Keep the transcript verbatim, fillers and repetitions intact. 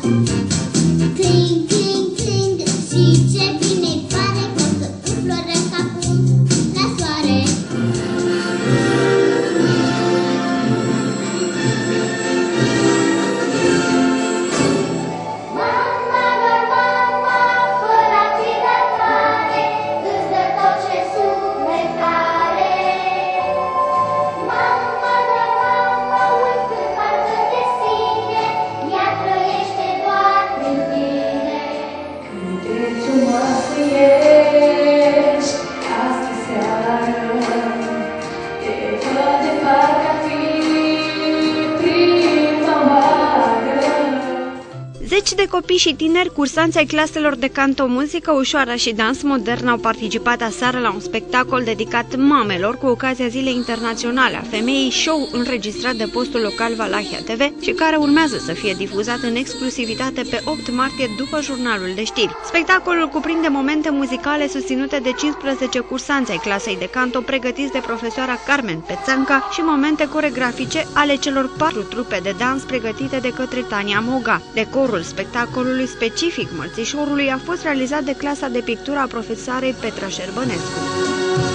Cling, cling, cling, și ce bine-i pare că înfloresc acum la soare. Mama lor, mama, fără a fi de tare, îți dă tot ce suflet are. Mama lor, mama, uitând față de sine, ea trăiește doar prin tine. Cât de frumoasă ești astă seară, te văd de parcă ar fi prima oară. Zeci de copii și tineri, cursanți ai claselor de canto, muzică ușoară și dans modern au participat aseară la un spectacol dedicat mamelor cu ocazia Zilei Internaționale a Femeii, show înregistrat de postul local Valahia T V și care urmează să fie difuzat în exclusivitate pe opt martie după jurnalul de știri. Spectacolul cuprinde momente muzicale susținute de cincisprezece cursanți ai clasei de canto pregătiți de profesoara Carmen Pețanca și momente coregrafice ale celor patru trupe de dans pregătite de către Tania Moga. Decorul spectacolului specific Mărțișorului a fost realizat de clasa de pictură a profesoarei Petra Șerbănescu.